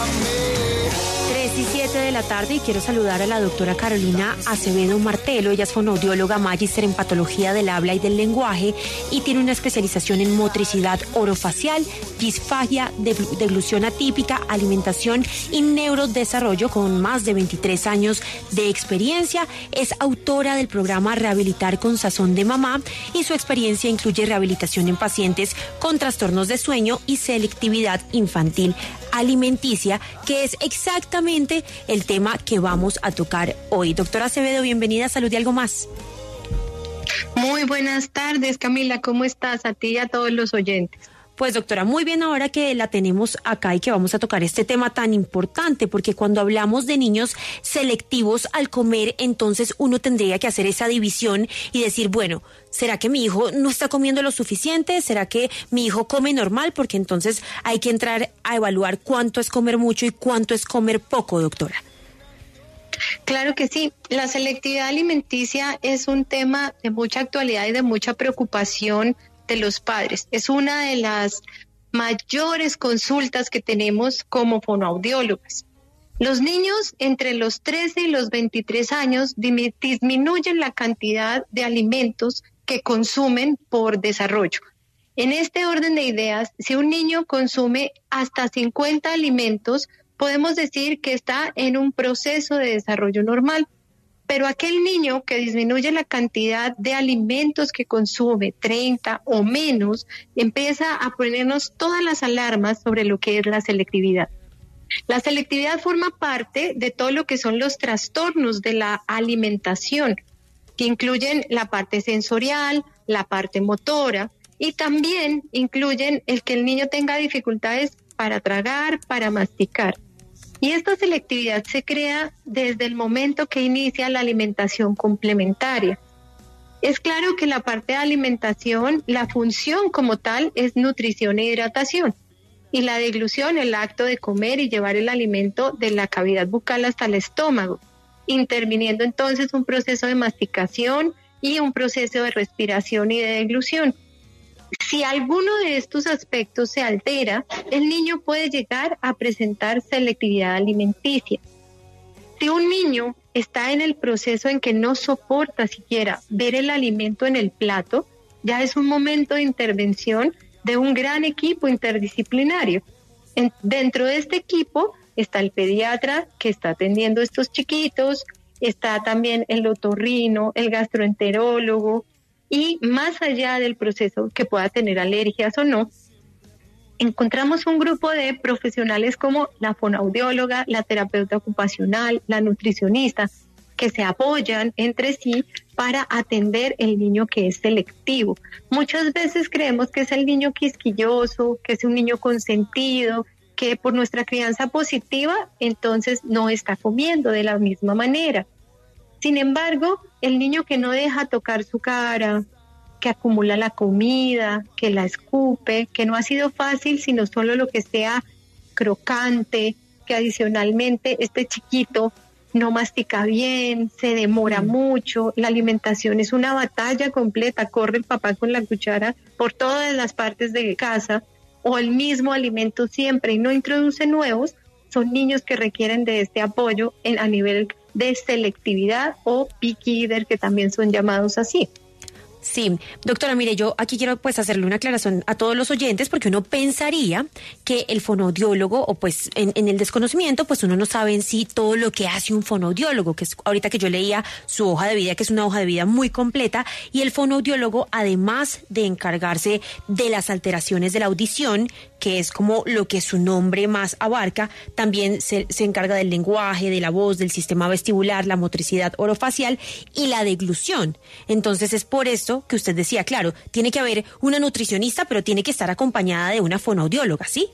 3:07 de la tarde y quiero saludar a la doctora Carolina Acevedo Martelo. Ella es fonoaudióloga, magíster en patología del habla y del lenguaje y tiene una especialización en motricidad orofacial, disfagia, deglución atípica, alimentación y neurodesarrollo con más de 23 años de experiencia. Es autora del programa Rehabilitar con Sazón de Mamá y su experiencia incluye rehabilitación en pacientes con trastornos de sueño y selectividad infantil alimenticia, que es exactamente el tema que vamos a tocar hoy. Doctora Acevedo, bienvenida a Salud y Algo Más. Muy buenas tardes, Camila, ¿cómo estás? A ti y a todos los oyentes. Pues doctora, muy bien ahora que la tenemos acá y que vamos a tocar este tema tan importante, porque cuando hablamos de niños selectivos al comer, entonces uno tendría que hacer esa división y decir, bueno, ¿será que mi hijo no está comiendo lo suficiente? ¿Será que mi hijo come normal? Porque entonces hay que entrar a evaluar cuánto es comer mucho y cuánto es comer poco, doctora. Claro que sí, la selectividad alimenticia es un tema de mucha actualidad y de mucha preocupación de los padres. Es una de las mayores consultas que tenemos como fonoaudiólogas. Los niños entre los 13 y los 23 años disminuyen la cantidad de alimentos que consumen por desarrollo. En este orden de ideas, si un niño consume hasta 50 alimentos, podemos decir que está en un proceso de desarrollo normal. Pero aquel niño que disminuye la cantidad de alimentos que consume, 30 o menos, empieza a ponernos todas las alarmas sobre lo que es la selectividad. La selectividad forma parte de todo lo que son los trastornos de la alimentación, que incluyen la parte sensorial, la parte motora, y también incluyen el que el niño tenga dificultades para tragar, para masticar. Y esta selectividad se crea desde el momento que inicia la alimentación complementaria. Es claro que la parte de alimentación, la función como tal es nutrición e hidratación. Y la deglución, el acto de comer y llevar el alimento de la cavidad bucal hasta el estómago, interviniendo entonces un proceso de masticación y un proceso de respiración y de deglución. Si alguno de estos aspectos se altera, el niño puede llegar a presentar selectividad alimenticia. Si un niño está en el proceso en que no soporta siquiera ver el alimento en el plato, ya es un momento de intervención de un gran equipo interdisciplinario. Dentro de este equipo está el pediatra que está atendiendo a estos chiquitos, está también el otorrino, el gastroenterólogo, y más allá del proceso que pueda tener alergias o no, encontramos un grupo de profesionales como la fonoaudióloga, la terapeuta ocupacional, la nutricionista, que se apoyan entre sí para atender el niño que es selectivo. Muchas veces creemos que es el niño quisquilloso, que es un niño consentido, que por nuestra crianza positiva, entonces no está comiendo de la misma manera. Sin embargo, el niño que no deja tocar su cara, que acumula la comida, que la escupe, que no ha sido fácil, sino solo lo que sea crocante, que adicionalmente este chiquito no mastica bien, se demora mucho, la alimentación es una batalla completa, corre el papá con la cuchara por todas las partes de casa, o el mismo alimento siempre y no introduce nuevos, son niños que requieren de este apoyo a nivel de selectividad o picky eater, que también son llamados así. Sí, doctora, mire, yo aquí quiero pues hacerle una aclaración a todos los oyentes porque uno pensaría que el fonoaudiólogo o pues en el desconocimiento pues uno no sabe en sí todo lo que hace un fonoaudiólogo, que es ahorita que yo leía su hoja de vida, que es una hoja de vida muy completa, y el fonoaudiólogo además de encargarse de las alteraciones de la audición, que es como lo que su nombre más abarca, también se encarga del lenguaje, de la voz, del sistema vestibular, la motricidad orofacial y la deglución. Entonces es por esto que usted decía, claro, tiene que haber una nutricionista, pero tiene que estar acompañada de una fonoaudióloga, ¿sí?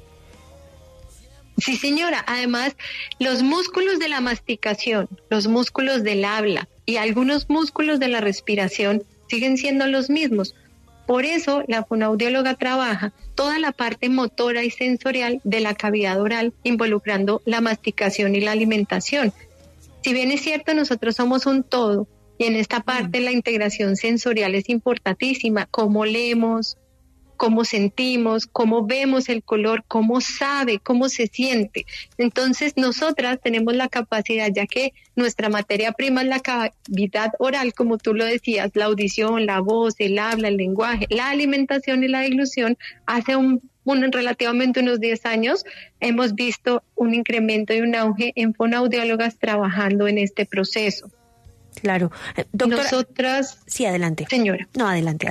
Sí, señora. Además, los músculos de la masticación, los músculos del habla y algunos músculos de la respiración siguen siendo los mismos. Por eso, la fonoaudióloga trabaja toda la parte motora y sensorial de la cavidad oral, involucrando la masticación y la alimentación. Si bien es cierto, nosotros somos un todo, y en esta parte la integración sensorial es importantísima, cómo leemos, cómo sentimos, cómo vemos el color, cómo sabe, cómo se siente. Entonces nosotras tenemos la capacidad, ya que nuestra materia prima es la cavidad oral, como tú lo decías, la audición, la voz, el habla, el lenguaje, la alimentación y la deglución. Hace relativamente unos 10 años hemos visto un incremento y un auge en fonoaudiólogas trabajando en este proceso. Claro. Doctora, nosotras... Sí, adelante. Señora. No, adelante.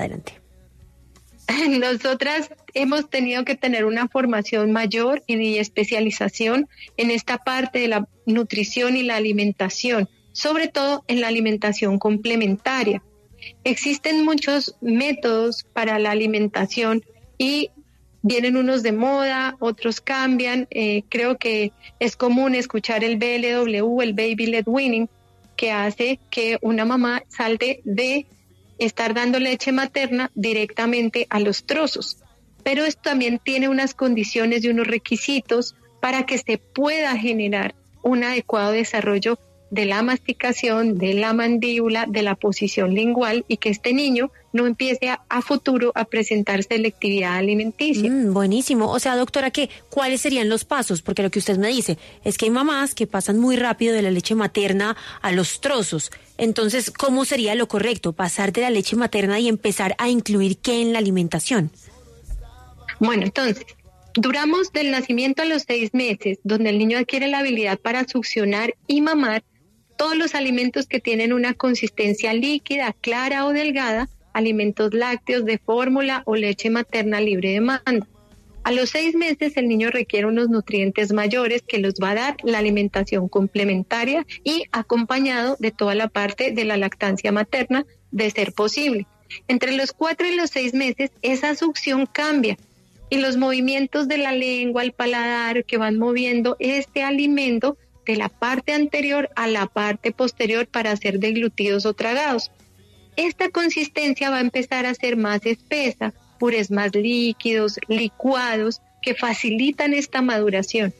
Nosotras hemos tenido que tener una formación mayor y especialización en esta parte de la nutrición y la alimentación, sobre todo en la alimentación complementaria. Existen muchos métodos para la alimentación y vienen unos de moda, otros cambian. Creo que es común escuchar el BLW, el Baby Led Weaning, que hace que una mamá salte de estar dando leche materna directamente a los trozos. Pero esto también tiene unas condiciones y unos requisitos para que se pueda generar un adecuado desarrollo de la masticación, de la mandíbula, de la posición lingual, y que este niño no empiece a futuro a presentar selectividad alimenticia. Buenísimo. O sea, doctora, ¿cuáles serían los pasos? Porque lo que usted me dice es que hay mamás que pasan muy rápido de la leche materna a los trozos. Entonces, ¿cómo sería lo correcto? Pasar de la leche materna y empezar a incluir ¿qué en la alimentación? Bueno, entonces, duramos del nacimiento a los 6 meses, donde el niño adquiere la habilidad para succionar y mamar todos los alimentos que tienen una consistencia líquida, clara o delgada, alimentos lácteos de fórmula o leche materna libre de demanda. A los 6 meses el niño requiere unos nutrientes mayores que los va a dar la alimentación complementaria y acompañado de toda la parte de la lactancia materna, de ser posible. Entre los 4 y los 6 meses esa succión cambia y los movimientos de la lengua, el paladar que van moviendo este alimento de la parte anterior a la parte posterior para ser deglutidos o tragados. Esta consistencia va a empezar a ser más espesa, purés más líquidos, licuados, que facilitan esta maduración.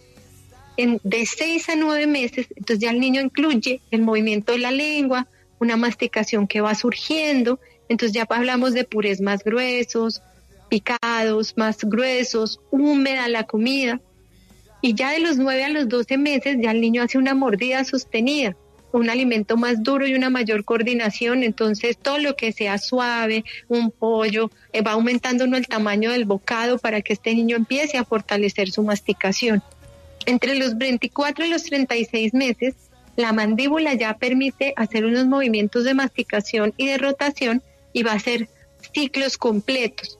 De 6 a 9 meses, entonces ya el niño incluye el movimiento de la lengua, una masticación que va surgiendo, entonces ya hablamos de purés más gruesos, picados, más gruesos, húmeda la comida. Y ya de los 9 a los 12 meses ya el niño hace una mordida sostenida, un alimento más duro y una mayor coordinación. Entonces todo lo que sea suave, un pollo, va aumentando el tamaño del bocado para que este niño empiece a fortalecer su masticación. Entre los 24 y los 36 meses, la mandíbula ya permite hacer unos movimientos de masticación y de rotación y va a hacer ciclos completos.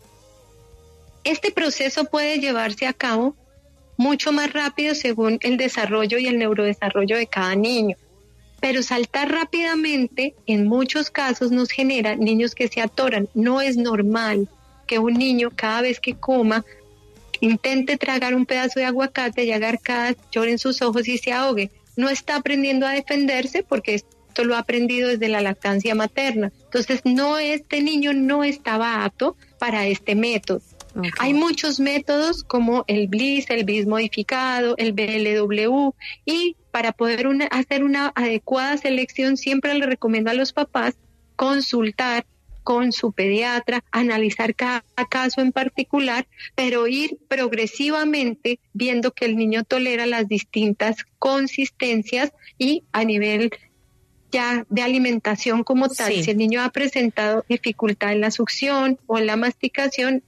Este proceso puede llevarse a cabo mucho más rápido según el desarrollo y el neurodesarrollo de cada niño. Pero saltar rápidamente en muchos casos nos genera niños que se atoran. No es normal que un niño cada vez que coma intente tragar un pedazo de aguacate y haga arcadas, llore en sus ojos y se ahogue. No está aprendiendo a defenderse porque esto lo ha aprendido desde la lactancia materna. Entonces este niño no estaba apto para este método. Okay. Hay muchos métodos como el BLIS, el BLIS modificado, el BLW, y para poder hacer una adecuada selección siempre le recomiendo a los papás consultar con su pediatra, analizar cada caso en particular, pero ir progresivamente viendo que el niño tolera las distintas consistencias y a nivel ya de alimentación como tal. Sí. Si el niño ha presentado dificultad en la succión o en la masticación,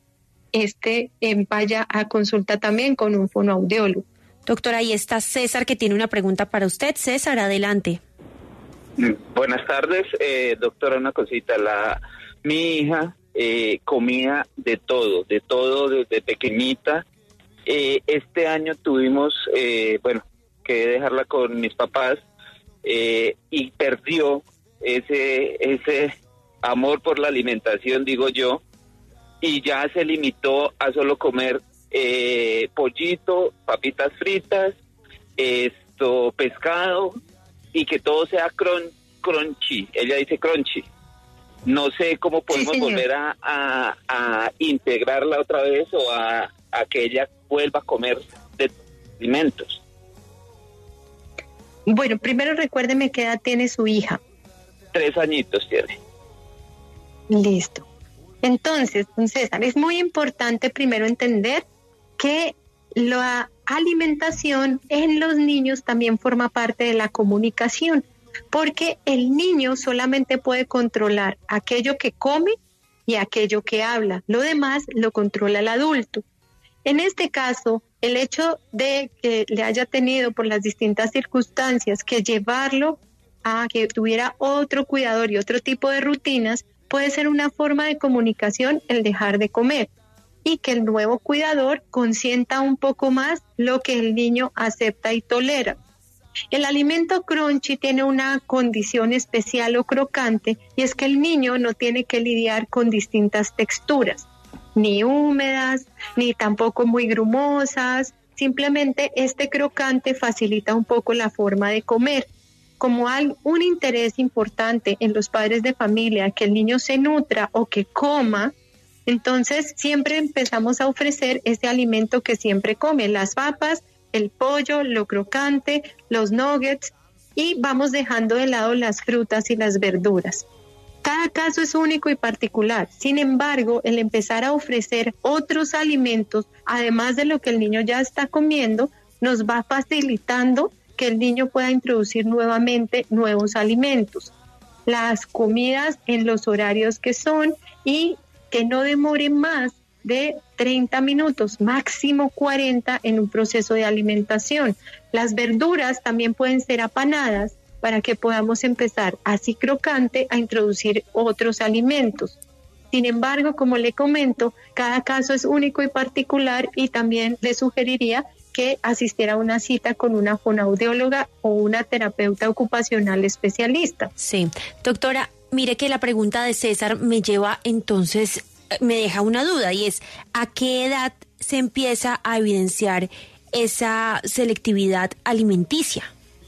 vaya a consulta también con un fonoaudiólogo. Doctora, ahí está César que tiene una pregunta para usted. César, adelante. Buenas tardes, doctora, una cosita. Mi hija comía de todo desde pequeñita. Este año tuvimos, que dejarla con mis papás y perdió ese amor por la alimentación, digo yo, y ya se limitó a solo comer pollito, papitas fritas, pescado, y que todo sea crunchy. Ella dice crunchy. No sé cómo podemos volver a integrarla otra vez o a que ella vuelva a comer de alimentos. Bueno, primero recuérdeme qué edad tiene su hija. 3 añitos tiene. Listo. Entonces, don César, es muy importante primero entender que la alimentación en los niños también forma parte de la comunicación, porque el niño solamente puede controlar aquello que come y aquello que habla. Lo demás lo controla el adulto. En este caso, el hecho de que le haya tenido por las distintas circunstancias que llevarlo a que tuviera otro cuidador y otro tipo de rutinas, puede ser una forma de comunicación el dejar de comer y que el nuevo cuidador consienta un poco más lo que el niño acepta y tolera. El alimento crunchy tiene una condición especial o crocante, y es que el niño no tiene que lidiar con distintas texturas, ni húmedas, ni tampoco muy grumosas. Simplemente este crocante facilita un poco la forma de comer. Como hay un interés importante en los padres de familia que el niño se nutra o que coma, entonces siempre empezamos a ofrecer ese alimento que siempre come, las papas, el pollo, lo crocante, los nuggets, y vamos dejando de lado las frutas y las verduras. Cada caso es único y particular. Sin embargo, el empezar a ofrecer otros alimentos, además de lo que el niño ya está comiendo, nos va facilitando que el niño pueda introducir nuevamente nuevos alimentos. Las comidas en los horarios que son y que no demore más de 30 minutos, máximo 40 en un proceso de alimentación. Las verduras también pueden ser apanadas para que podamos empezar así crocante a introducir otros alimentos. Sin embargo, como le comento, cada caso es único y particular, y también le sugeriría que asistiera a una cita con una fonoaudióloga o una terapeuta ocupacional especialista. Sí, doctora, mire que la pregunta de César me lleva entonces, me deja una duda, y es ¿a qué edad se empieza a evidenciar esa selectividad alimenticia?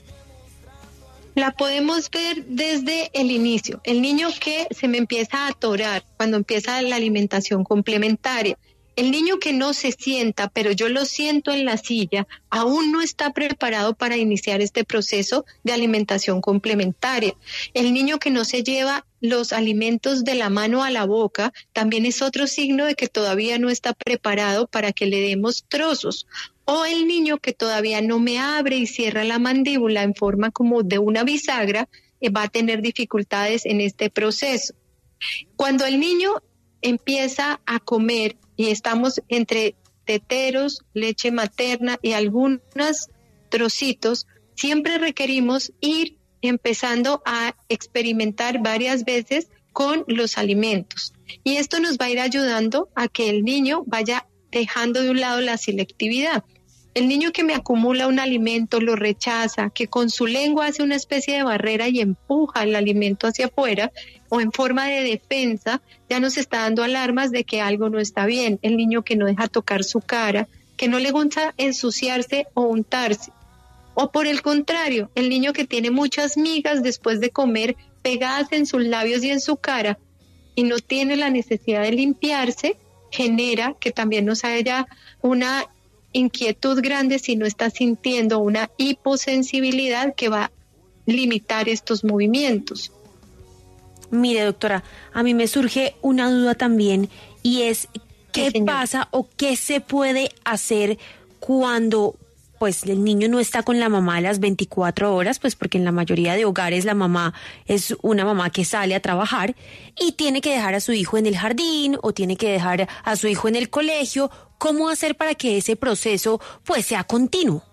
La podemos ver desde el inicio. El niño que se me empieza a atorar cuando empieza la alimentación complementaria. El niño que no se sienta, pero yo lo siento en la silla, aún no está preparado para iniciar este proceso de alimentación complementaria. El niño que no se lleva los alimentos de la mano a la boca también es otro signo de que todavía no está preparado para que le demos trozos. O el niño que todavía no me abre y cierra la mandíbula en forma como de una bisagra, va a tener dificultades en este proceso. Cuando el niño empieza a comer y estamos entre teteros, leche materna y algunos trocitos, siempre requerimos ir empezando a experimentar varias veces con los alimentos. Y esto nos va a ir ayudando a que el niño vaya dejando de un lado la selectividad. El niño que me acumula un alimento, lo rechaza, que con su lengua hace una especie de barrera y empuja el alimento hacia afuera o en forma de defensa, ya nos está dando alarmas de que algo no está bien. El niño que no deja tocar su cara, que no le gusta ensuciarse o untarse. O por el contrario, el niño que tiene muchas migas después de comer pegadas en sus labios y en su cara y no tiene la necesidad de limpiarse, genera que también nos haya una inquietud grande si no está sintiendo una hiposensibilidad que va a limitar estos movimientos. Mire, doctora, a mí me surge una duda también, y es ¿qué pasa o qué se puede hacer cuando pues el niño no está con la mamá a las 24 horas, pues porque en la mayoría de hogares la mamá es una mamá que sale a trabajar y tiene que dejar a su hijo en el jardín o tiene que dejar a su hijo en el colegio? ¿Cómo hacer para que ese proceso pues sea continuo?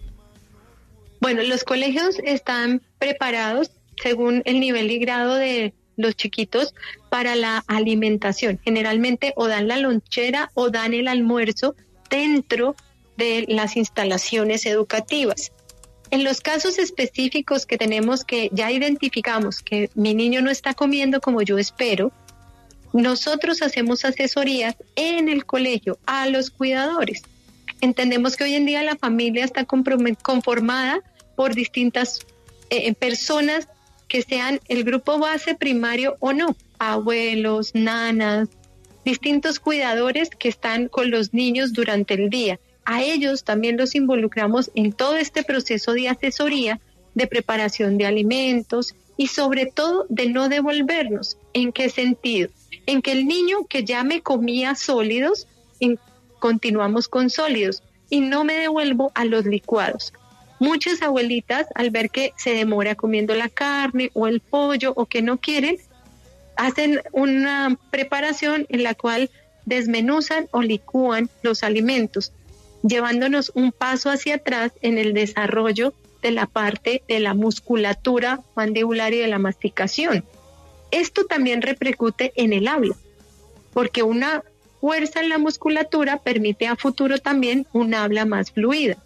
Bueno, los colegios están preparados según el nivel y grado de los chiquitos para la alimentación. Generalmente o dan la lonchera o dan el almuerzo dentro de las instalaciones educativas. En los casos específicos que tenemos, que ya identificamos que mi niño no está comiendo como yo espero, nosotros hacemos asesorías en el colegio a los cuidadores. Entendemos que hoy en día la familia está conformada por distintas personas que sean el grupo base primario o no, abuelos, nanas, distintos cuidadores que están con los niños durante el día. A ellos también los involucramos en todo este proceso de asesoría, de preparación de alimentos y sobre todo de no devolvernos. ¿En qué sentido? en que el niño que ya me comía sólidos, continuamos con sólidos y no me devuelvo a los licuados. Muchas abuelitas, al ver que se demora comiendo la carne o el pollo o que no quieren, hacen una preparación en la cual desmenuzan o licúan los alimentos, llevándonos un paso hacia atrás en el desarrollo de la parte de la musculatura mandibular y de la masticación. Esto también repercute en el habla, porque una fuerza en la musculatura permite a futuro también un habla más fluida.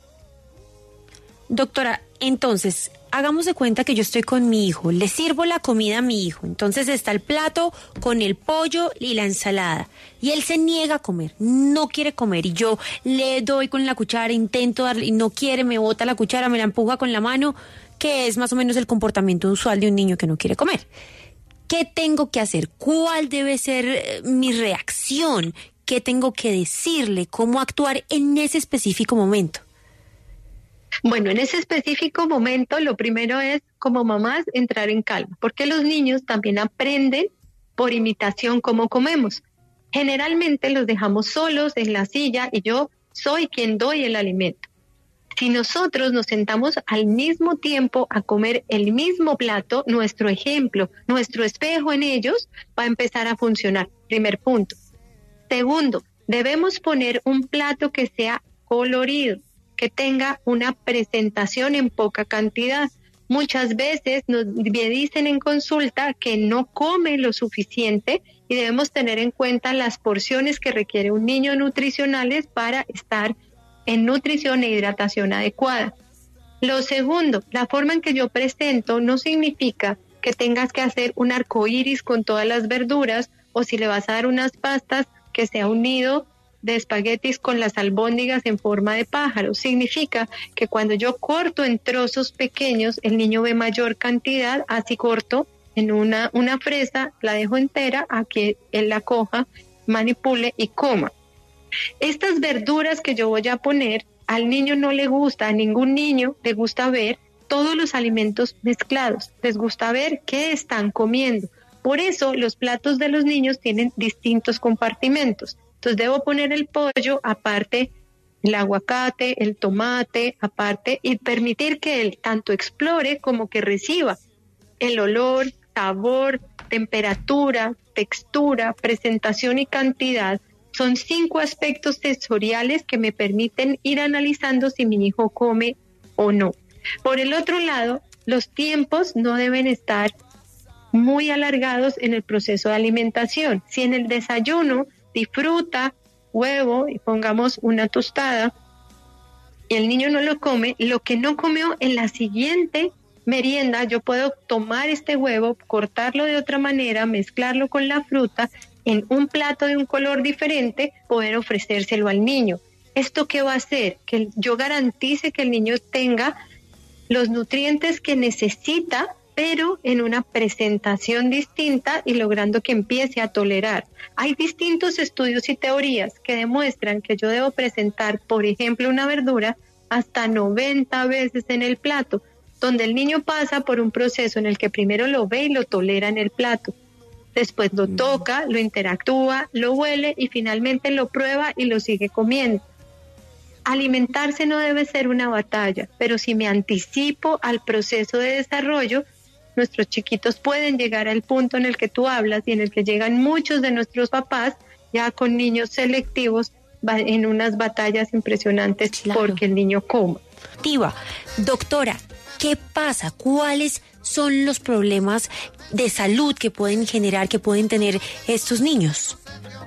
Doctora, entonces, hagamos de cuenta que yo estoy con mi hijo, le sirvo la comida a mi hijo, entonces está el plato con el pollo y la ensalada, y él se niega a comer, no quiere comer, y yo le doy con la cuchara, intento darle, y no quiere, me bota la cuchara, me la empuja con la mano, que es más o menos el comportamiento usual de un niño que no quiere comer. ¿Qué tengo que hacer? ¿Cuál debe ser mi reacción? ¿Qué tengo que decirle? ¿Cómo actuar en ese específico momento? Bueno, en ese específico momento lo primero es, como mamás, entrar en calma, porque los niños también aprenden por imitación cómo comemos. Generalmente los dejamos solos en la silla y yo soy quien doy el alimento. Si nosotros nos sentamos al mismo tiempo a comer el mismo plato, nuestro ejemplo, nuestro espejo en ellos va a empezar a funcionar. Primer punto. Segundo, debemos poner un plato que sea colorido, que tenga una presentación en poca cantidad. Muchas veces nos dicen en consulta que no come lo suficiente y debemos tener en cuenta las porciones que requiere un niño nutricionales para estar en nutrición e hidratación adecuada. Lo segundo, la forma en que yo presento no significa que tengas que hacer un arcoíris con todas las verduras, o si le vas a dar unas pastas, que sea un nido de espaguetis con las albóndigas en forma de pájaro. Significa que cuando yo corto en trozos pequeños, el niño ve mayor cantidad, así corto en una fresa, la dejo entera a que él la coja, manipule y coma. Estas verduras que yo voy a poner, al niño no le gusta, a ningún niño le gusta ver todos los alimentos mezclados, les gusta ver qué están comiendo. Por eso los platos de los niños tienen distintos compartimentos. Entonces debo poner el pollo aparte, el aguacate, el tomate aparte, y permitir que él tanto explore como que reciba el olor, sabor, temperatura, textura, presentación y cantidad. Son 5 aspectos sensoriales que me permiten ir analizando si mi hijo come o no. Por el otro lado, los tiempos no deben estar muy alargados en el proceso de alimentación. Si en el desayuno disfruta huevo y pongamos una tostada y el niño no lo come, lo que no comió en la siguiente merienda, yo puedo tomar este huevo, cortarlo de otra manera, mezclarlo con la fruta en un plato de un color diferente, poder ofrecérselo al niño. ¿Esto qué va a hacer? Que yo garantice que el niño tenga los nutrientes que necesita, pero en una presentación distinta y logrando que empiece a tolerar. Hay distintos estudios y teorías que demuestran que yo debo presentar, por ejemplo, una verdura hasta 90 veces en el plato, donde el niño pasa por un proceso en el que primero lo ve y lo tolera en el plato. Después lo toca, lo interactúa, lo huele y finalmente lo prueba y lo sigue comiendo. Alimentarse no debe ser una batalla, pero si me anticipo al proceso de desarrollo, nuestros chiquitos pueden llegar al punto en el que tú hablas y en el que llegan muchos de nuestros papás ya con niños selectivos en unas batallas impresionantes, claro, porque el niño coma. Doctora, ¿qué pasa? ¿Cuáles son los problemas de salud que pueden generar, que pueden tener estos niños?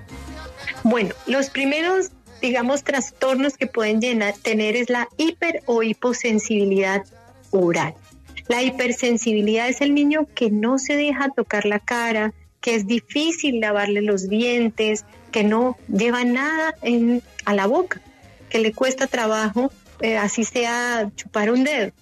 Bueno, los primeros, digamos, trastornos que pueden tener es la hiper o hiposensibilidad oral. La hipersensibilidad es el niño que no se deja tocar la cara, que es difícil lavarle los dientes, que no lleva nada a la boca, que le cuesta trabajo, así sea chupar un dedo.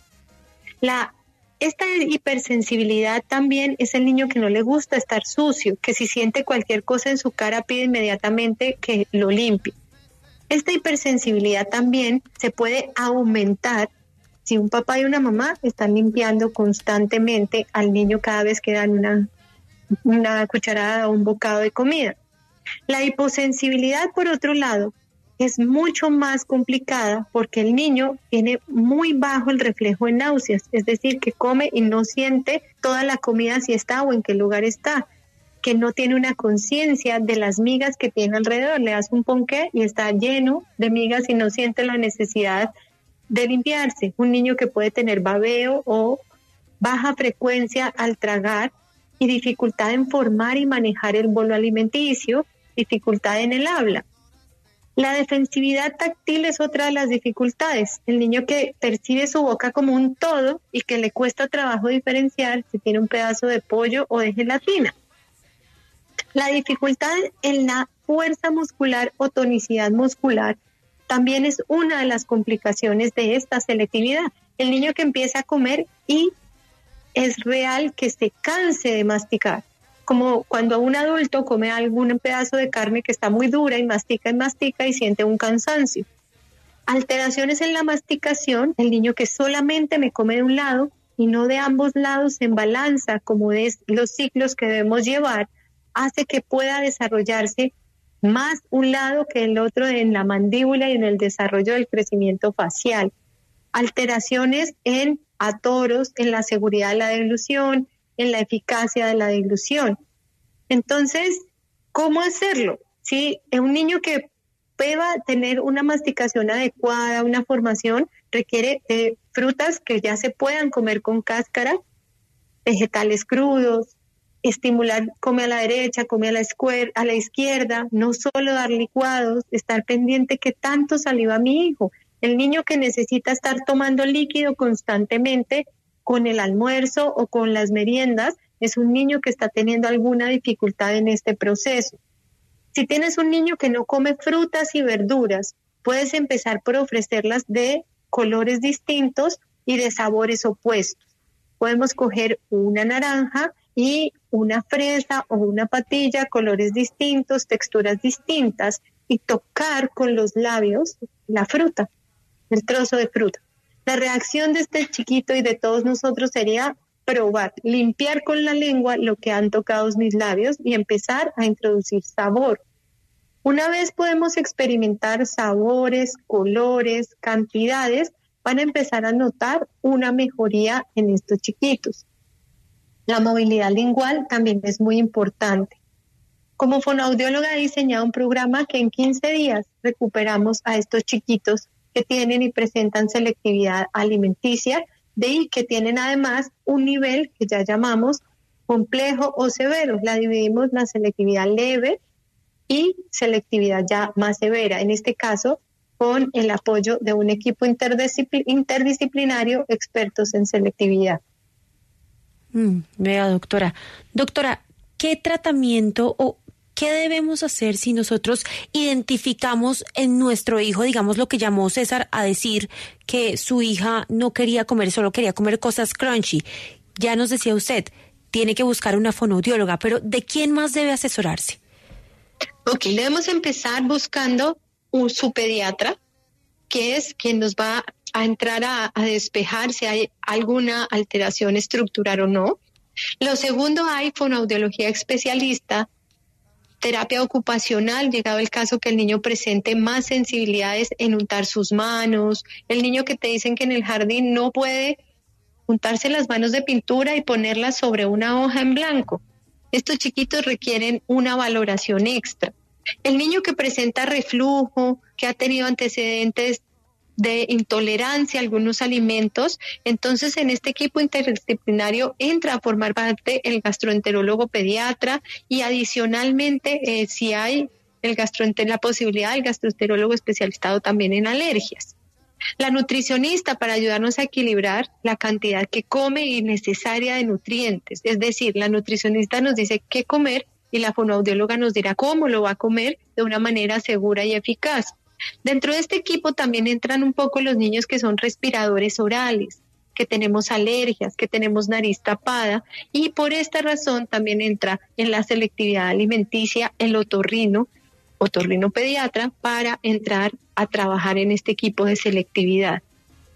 Esta hipersensibilidad también es el niño que no le gusta estar sucio, que si siente cualquier cosa en su cara pide inmediatamente que lo limpie. Esta hipersensibilidad también se puede aumentar si un papá y una mamá están limpiando constantemente al niño cada vez que dan una cucharada o un bocado de comida. La hiposensibilidad, por otro lado, es mucho más complicada porque el niño tiene muy bajo el reflejo de náuseas, es decir, que come y no siente toda la comida si está o en qué lugar está, que no tiene una conciencia de las migas que tiene alrededor. Le das un ponqué y está lleno de migas y no siente la necesidad de limpiarse. Un niño que puede tener babeo o baja frecuencia al tragar y dificultad en formar y manejar el bolo alimenticio, dificultad en el habla. La defensividad táctil es otra de las dificultades. El niño que percibe su boca como un todo y que le cuesta trabajo diferenciar si tiene un pedazo de pollo o de gelatina. La dificultad en la fuerza muscular o tonicidad muscular también es una de las complicaciones de esta selectividad. El niño que empieza a comer y es real que se canse de masticar, como cuando un adulto come algún pedazo de carne que está muy dura y mastica y siente un cansancio. Alteraciones en la masticación, el niño que solamente me come de un lado y no de ambos lados en balanza, como es los ciclos que debemos llevar, hace que pueda desarrollarse más un lado que el otro en la mandíbula y en el desarrollo del crecimiento facial. Alteraciones en atoros, en la seguridad de la deglución, en la eficacia de la deglución. Entonces, ¿cómo hacerlo? Si un niño que pueda tener una masticación adecuada, una formación, requiere de frutas que ya se puedan comer con cáscara, vegetales crudos, estimular, come a la derecha, come a la izquierda, no solo dar licuados, estar pendiente que tanto saliva mi hijo. El niño que necesita estar tomando líquido constantemente con el almuerzo o con las meriendas es un niño que está teniendo alguna dificultad en este proceso. Si tienes un niño que no come frutas y verduras, puedes empezar por ofrecerlas de colores distintos y de sabores opuestos. Podemos coger una naranja y una fresa o una patilla, colores distintos, texturas distintas, y tocar con los labios la fruta, el trozo de fruta. La reacción de este chiquito y de todos nosotros sería probar, limpiar con la lengua lo que han tocado mis labios y empezar a introducir sabor. Una vez podemos experimentar sabores, colores, cantidades, van a empezar a notar una mejoría en estos chiquitos. La movilidad lingual también es muy importante. Como fonoaudióloga he diseñado un programa que en 15 días recuperamos a estos chiquitos que tienen y presentan selectividad alimenticia y que tienen además un nivel que ya llamamos complejo o severo. La dividimos la selectividad leve y selectividad ya más severa. En este caso, con el apoyo de un equipo interdisciplinario expertos en selectividad. Vea, doctora. Doctora, ¿qué tratamiento o qué debemos hacer si nosotros identificamos en nuestro hijo, digamos lo que llamó César a decir que su hija no quería comer, solo quería comer cosas crunchy? Ya nos decía usted, tiene que buscar una fonoaudióloga, pero ¿de quién más debe asesorarse? Ok, debemos empezar buscando su pediatra, que es quien nos va a entrar a despejar si hay alguna alteración estructural o no. Lo segundo, hay fonoaudiología especialista, terapia ocupacional, llegado el caso que el niño presente más sensibilidades en untar sus manos, el niño que te dicen que en el jardín no puede untarse las manos de pintura y ponerlas sobre una hoja en blanco. Estos chiquitos requieren una valoración extra. El niño que presenta reflujo, que ha tenido antecedentes de intolerancia a algunos alimentos, entonces en este equipo interdisciplinario entra a formar parte el gastroenterólogo pediatra y adicionalmente si hay la posibilidad del gastroenterólogo especializado también en alergias. La nutricionista para ayudarnos a equilibrar la cantidad que come y necesaria de nutrientes, es decir, la nutricionista nos dice qué comer y la fonoaudióloga nos dirá cómo lo va a comer de una manera segura y eficaz. Dentro de este equipo también entran un poco los niños que son respiradores orales, que tenemos alergias, que tenemos nariz tapada, y por esta razón también entra en la selectividad alimenticia el otorrino pediatra, para entrar a trabajar en este equipo de selectividad.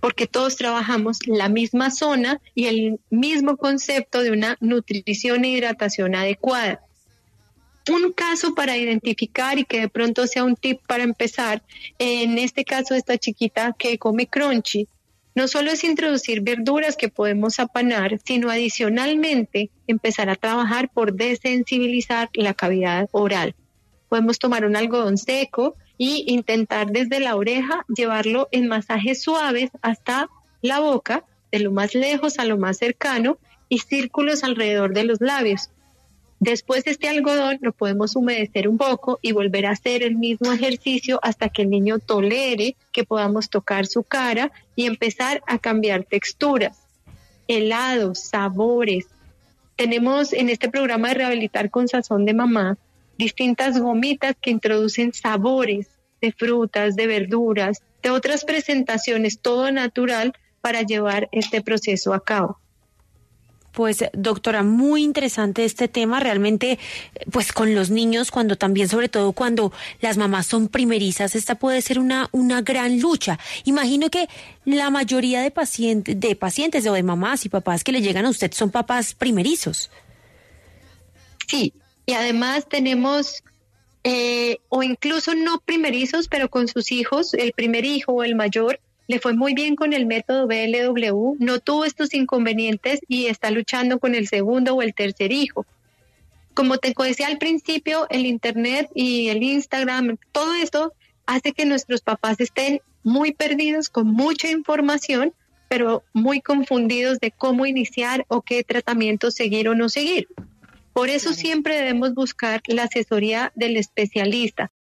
porque todos trabajamos la misma zona y el mismo concepto de una nutrición e hidratación adecuada. Un caso para identificar y que de pronto sea un tip para empezar, en este caso esta chiquita que come crunchy, no solo es introducir verduras que podemos apanar, sino adicionalmente empezar a trabajar por desensibilizar la cavidad oral. Podemos tomar un algodón seco y intentar desde la oreja llevarlo en masajes suaves hasta la boca, de lo más lejos a lo más cercano, y círculos alrededor de los labios. Después este algodón lo podemos humedecer un poco y volver a hacer el mismo ejercicio hasta que el niño tolere que podamos tocar su cara y empezar a cambiar texturas, helados, sabores. Tenemos en este programa de Rehabilitar con Sazón de Mamá distintas gomitas que introducen sabores de frutas, de verduras, de otras presentaciones, todo natural para llevar este proceso a cabo. Pues, doctora, muy interesante este tema, realmente, pues con los niños, cuando también, sobre todo cuando las mamás son primerizas, esta puede ser una gran lucha. Imagino que la mayoría de pacientes o de mamás y papás que le llegan a usted son papás primerizos. Sí, y además tenemos, o incluso no primerizos, pero con sus hijos, el primer hijo o el mayor, le fue muy bien con el método BLW, no tuvo estos inconvenientes y está luchando con el segundo o el tercer hijo. Como te decía al principio, el Internet y el Instagram, todo esto hace que nuestros papás estén muy perdidos con mucha información, pero muy confundidos de cómo iniciar o qué tratamiento seguir o no seguir. Por eso siempre debemos buscar la asesoría del especialista.